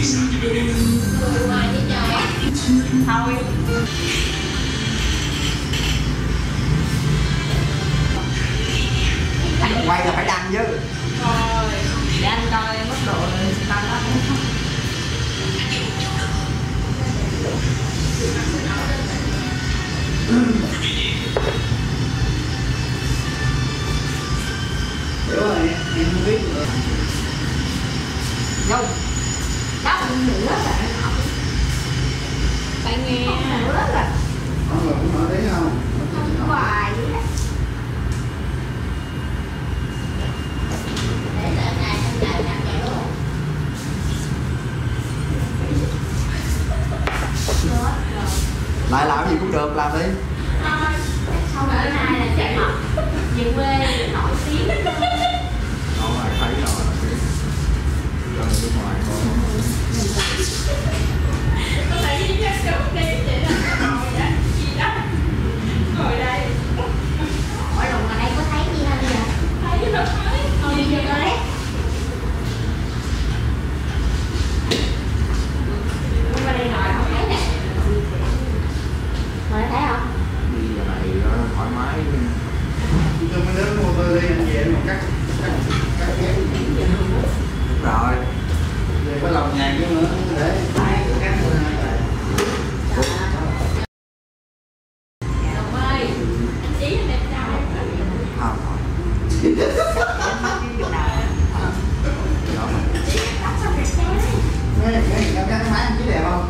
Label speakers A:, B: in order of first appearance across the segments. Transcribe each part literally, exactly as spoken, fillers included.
A: Ngoài đi trời. Thôi.
B: Quay là phải đăng chứ.
A: Rồi, để anh coi mức độ tăng đó.
B: Hiểu rồi, em không biết nữa.
A: Đâu? Đâu nữa bạn. Bạn nghe. Nữa là.
B: Con người cũng nói đấy không?
A: Không có ai vậy.
B: Lại làm gì cũng được, làm đi.
A: Sau bữa nay là chạy học về quê nổi tiếng.
B: Đâu ai thấy rồi. Cho người nước ngoài coi.
A: Có phải đi ra chỗ đi vậy đó. Ngồi đó, gì đó. Ngồi đây. Ở đâu mà đây có thấy gì không vậy? Thấy rồi. Thôi đi vô đấy. Qua đây ngồi không thấy nè. Ngồi thấy không?
B: Đi giờ này thoải mái. Tôi mới đến mua tôi đi anh về mà cắt cắt cắt ghép. Đúng rồi. Về có lòng nhàn chứ nữa để ai cứ cắt nữa hả?
A: Đồng ơi, anh Chí anh đẹp trai.
B: Không. Nghe nghe cảm giác máy anh Chí đẹp không?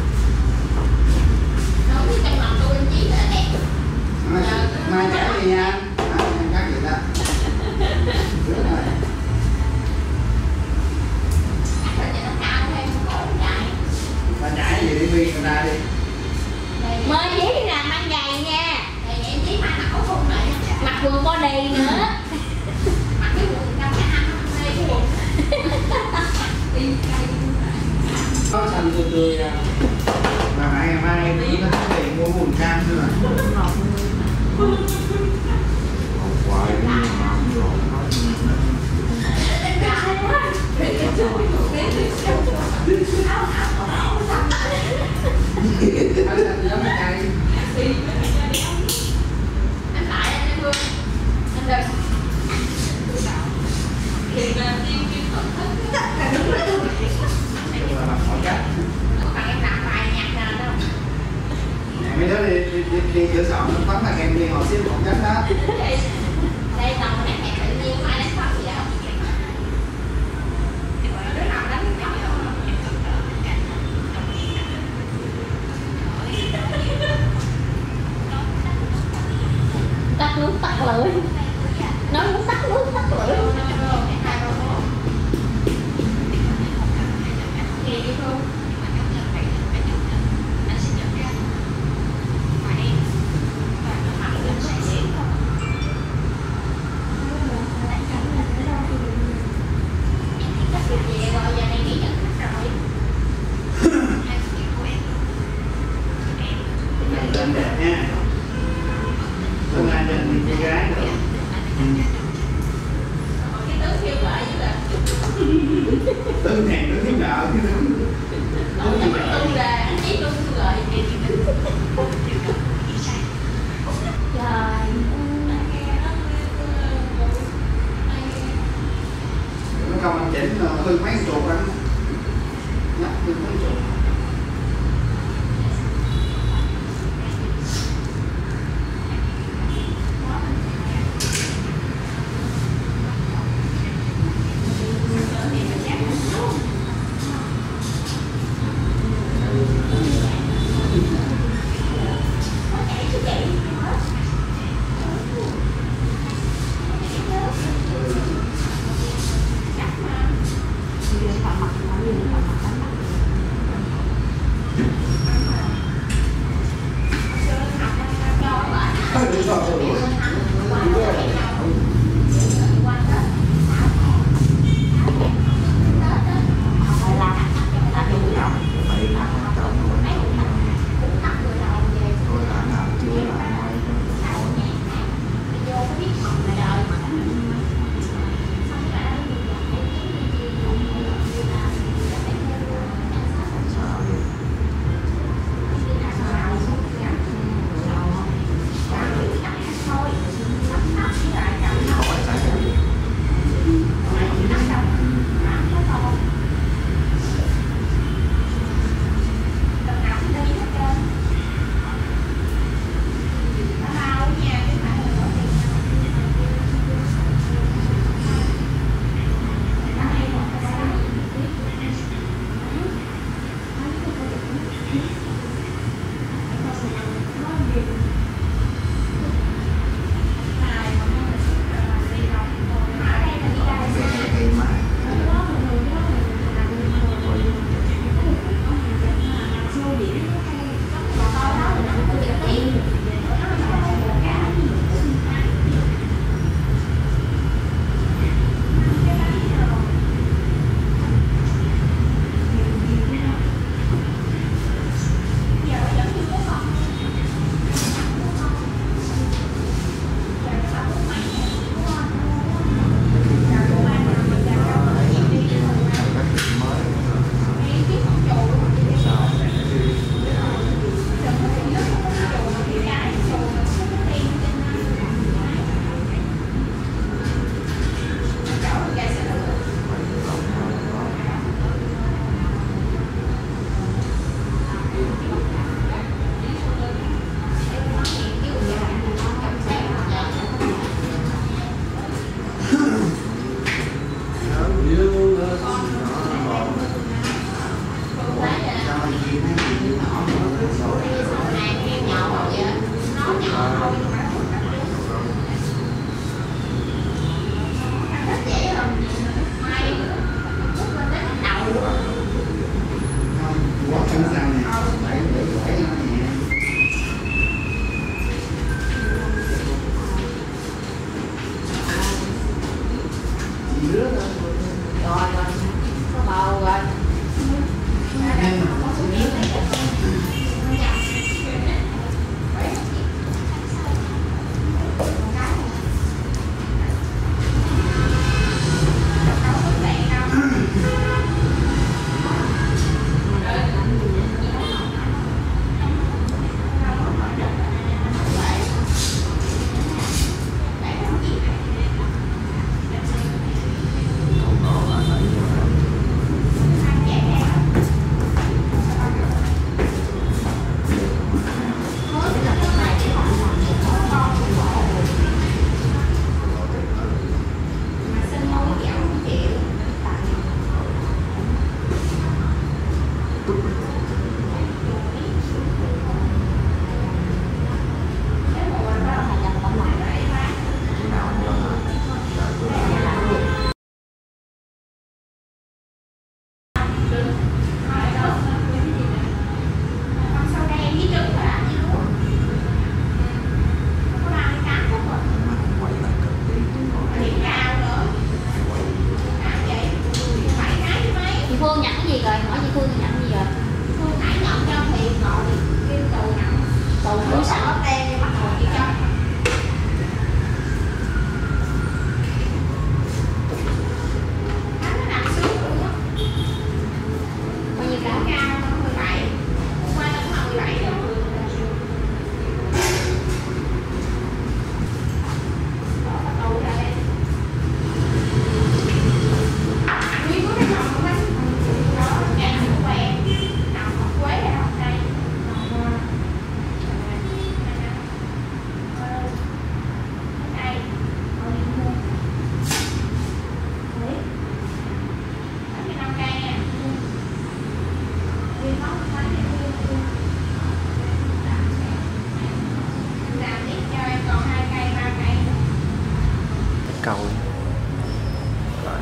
A: Nói với cây mặt tôi anh Chí là đẹp.
B: Mai trả đi nha. Đó, em cắt vậy đó. Đúng rồi. Bà chạy gì đi viên người ta đi.
A: Mới Chí đi làm ăn gầy nha. Em Chí mặc áo thun này. Mặc quần body nữa. Mặc cái quần cam cái ăn không đây cái quần.
B: Có xanh tươi tươi ra. Mà mai ngày mai nó có tiền mua quần cam nữa mà. Hoài nhưng mà không lộn hết.
A: Anh lại anh em Vương. Anh đừng. Thì là tiên tiên thuận thức. Bạn em làm bài nhạc nền đâu.
B: Mấy đứa đi đi đi, đi chữa sọn nó tóm là em đi ngồi xíu một chút đó.
A: Đây tao nãy mẹ tự nhiên ai đánh phân gì đâu. Đứa nào đánh nhỏ đâu. Tắt nước tắt lưỡi. Nói muốn tắt nước tắt lưỡi. Gì vậy không?
B: Lên đẹp nha. Tương lai trên con gái nữa.
A: Cái tướng kêu vợ chứ là
B: Tương này nó thiếu nợ.
A: Tương tương ra anh Chí luôn kêu lợi. Trời.
B: Nó không anh chỉnh hư mấy chuột lắm. Nhắc hư mấy chuột. quá sẵn sàng nè, bảy bảy bảy nè. Rồi rồi, có bầu rồi. Phương nhận cái gì rồi? Hỏi chị Phương nhận cái gì rồi? Phương nãy nhận cho thì gọi kêu tù nhận. Tù nó sẵn ớt đen đi bắt đầu chị cho. Bánh nó nằm xuống luôn á. Bao nhiêu cao? Cao nó mười bảy. Hôm qua nó cũng là mười bảy đâu. Đó bắt đầu ra đây. Nguyên có cái lòng của bánh. Đó, nhà nó quen. Nằm học quế hay học đây.
C: Cầu rồi.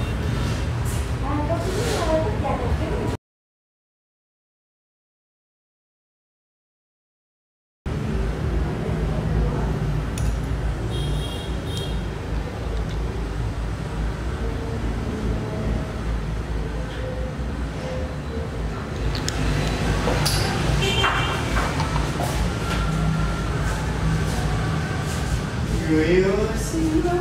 B: Người yêu xin lỗi.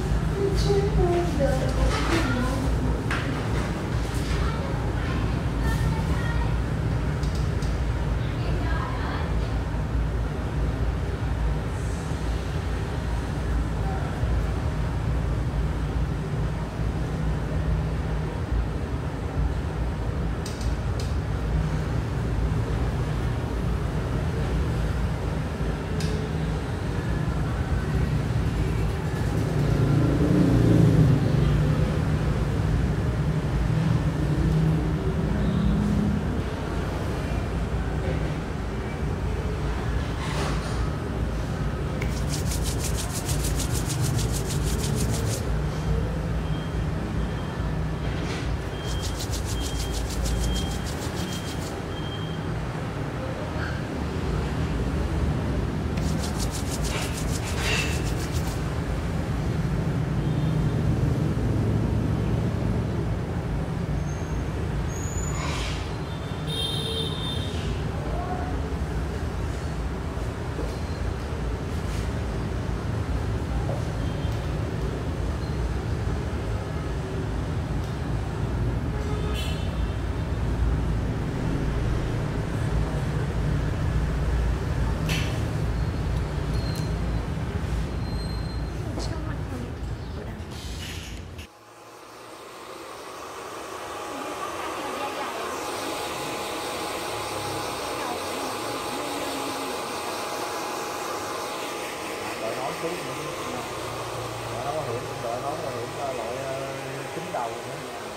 C: Phú nữa. Nó có hưởng đợi nó là hưởng loại kính đầu nữa.